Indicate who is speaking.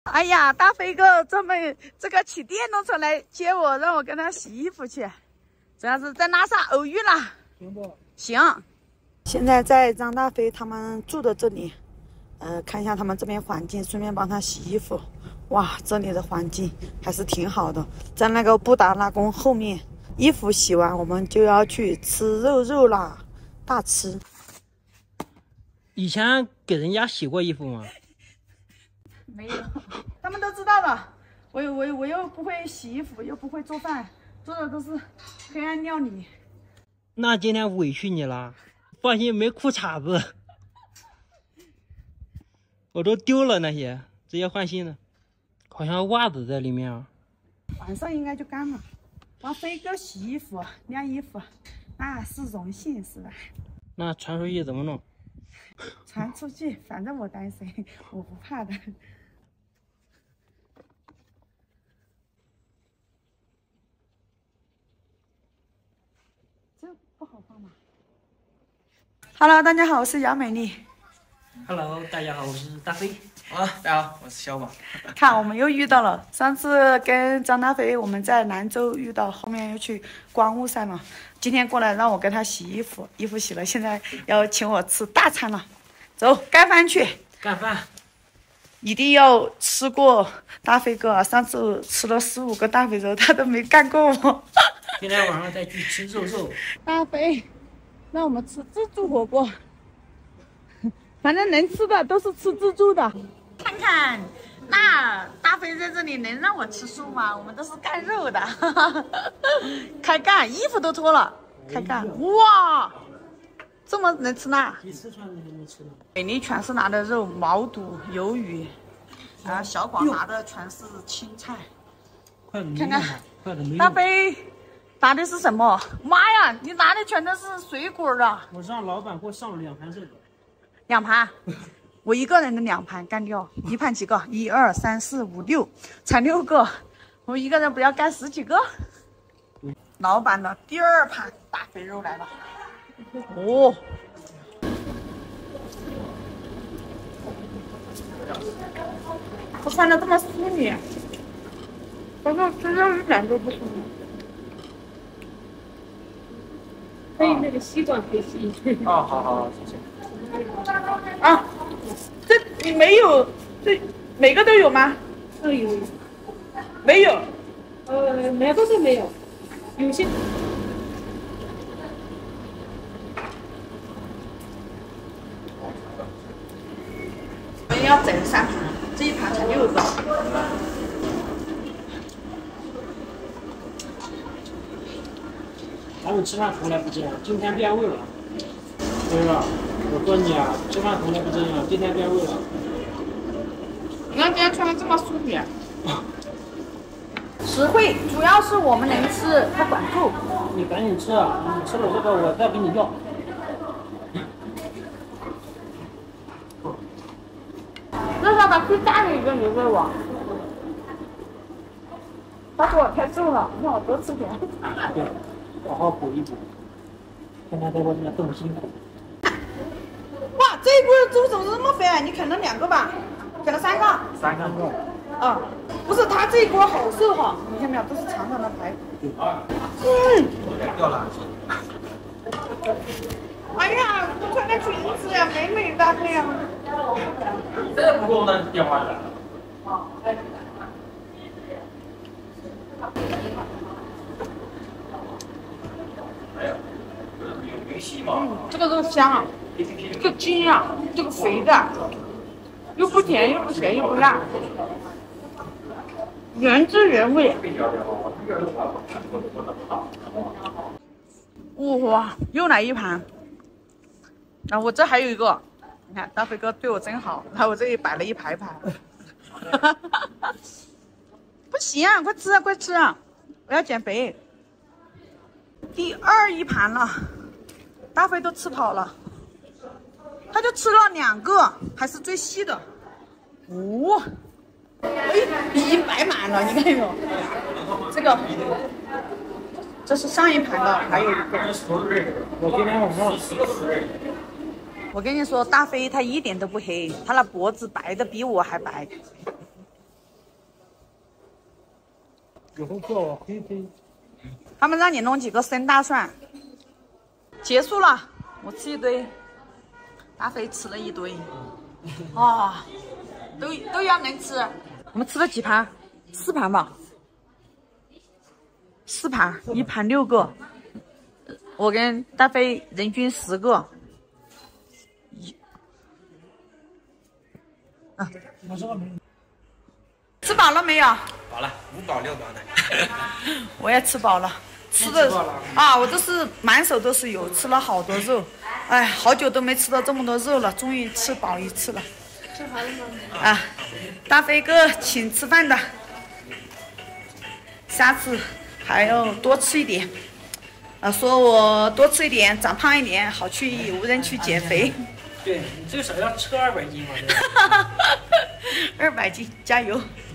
Speaker 1: 哎呀，大飞哥专门这个骑电动车来接我，让我跟他洗衣服去，主要是在拉萨偶遇了。
Speaker 2: 行不？
Speaker 1: 行。现在在张大飞他们住的这里，看一下他们这边环境，顺便帮他洗衣服。哇，这里的环境还是挺好的。在那个布达拉宫后面，衣服洗完，我们就要去吃肉啦，大吃。
Speaker 2: 以前给人家洗过衣服吗？
Speaker 1: 没有，他们都知道的。我又不会洗衣服，又不会做饭，做的都是黑暗料理。
Speaker 2: 那今天委屈你了，放心没裤衩子，我都丢了那些，直接换新的。好像袜子在里面啊。
Speaker 1: 晚上应该就干了。帮飞哥洗衣服、晾衣服，那是荣幸是吧？
Speaker 2: 那传出去怎么弄？
Speaker 1: 传出去，反正我单身，我不怕的。这不好放吧 ？Hello， 大家好，我是姚美丽。
Speaker 2: Hello， 大家好，我是大飞。
Speaker 3: 大家好，我是小马。
Speaker 1: 看，我们又遇到了。上次跟张大飞我们在兰州遇到，后面又去观雾山了。今天过来让我跟他洗衣服，衣服洗了，现在要请我吃大餐了。走，干饭去。
Speaker 2: 干饭。
Speaker 1: 一定要吃过大飞哥啊！上次吃了15个大肥肉，他都没干过我。
Speaker 2: 今天晚上再去吃肉。
Speaker 1: 大飞，让我们吃自助火锅。反正能吃的都是吃自助的。看看，那大飞在这里能让我吃素吗？我们都是干肉的。开干，衣服都脱了，开干。哇，这么能吃呢？
Speaker 2: 几次穿的就能吃了。
Speaker 1: 美丽全是拿的肉，毛肚、鱿鱼，然后小广拿的全是青菜。看看，大飞拿的是什么？妈呀，你拿的全都是水果啊！
Speaker 2: 我让老板给我上了2盘这个。
Speaker 1: 2盘，我一个人的2盘干掉。1盘几个？1、2、3、4、5、6，才6个。我一个人不要干10几个。老板的第2盘大肥肉来了。哦。我穿的这么淑女，我说吃肉一点都不淑女。
Speaker 4: 可以那个吸管可以吸一下。
Speaker 3: 哦，好，谢谢。
Speaker 1: 啊，这你没有，这每个都有吗？
Speaker 4: 都有。
Speaker 1: 没有。
Speaker 4: 每个都没有，有些。
Speaker 1: 我们要整3盘，这一盘才6个。
Speaker 2: 咱们吃饭从来不这样，今天变味了。对吧？我说你啊，吃饭从来不这样，今天变味了。
Speaker 1: 你看今天穿的这么淑女。实惠，主要是我们能吃，他管住。
Speaker 2: 你赶紧吃啊！你吃了这个，我再给你要。
Speaker 1: 那上面最大的一个牛肉啊！他说我太瘦了，让我多吃点。
Speaker 2: 对，好好补一补。天天在我这这么辛苦。
Speaker 1: 哇，这一锅猪肘子那么肥啊！你啃了2个吧？啃了3个。
Speaker 3: 3个。
Speaker 1: 啊，不是，他这一锅好瘦哈！你看没有，都是长长的排骨。
Speaker 3: 掉了。
Speaker 1: 哎呀，我穿的裙子呀，美美哒的呀。
Speaker 3: 这不够那电话的。
Speaker 1: 这个肉香啊，这个筋啊，这个肥的，又不甜又不咸又不辣，原汁原味。哇，又来一盘。然后我这还有一个，你看大飞哥对我真好，然后我这里摆了一排盘。不行啊，快吃啊，快吃啊！我要减肥。第2盘了。大飞都吃跑了，他就吃了2个，还是最细的。哦，哎，已经摆满了，你看有没有？这是上一盘的，还有一个。
Speaker 2: 我今天晚上。
Speaker 1: 我跟你说，大飞他一点都不黑，他那脖子白的比我还白。
Speaker 2: 有空叫我黑黑。
Speaker 1: 他们让你弄几个生大蒜。结束了，我吃一堆，大飞吃了一堆，啊、都要能吃。我们吃了几盘？4盘吧，4盘，1盘6个。我跟大飞人均10个。
Speaker 2: 我这个没。
Speaker 1: 吃饱了没有？
Speaker 3: 饱了，5饱6饱的。
Speaker 1: 我也吃饱了，吃的啊，我这是满手都是油，吃了好多肉，哎，好久都没吃到这么多肉了，终于吃饱一次了。
Speaker 4: 吃好了吗？
Speaker 1: 啊，大飞哥请吃饭的，下次还要多吃一点。说我多吃一点，长胖一点，好去无人区减肥。
Speaker 2: 对你最少要吃200斤嘛，对吧？
Speaker 1: 200斤，加油！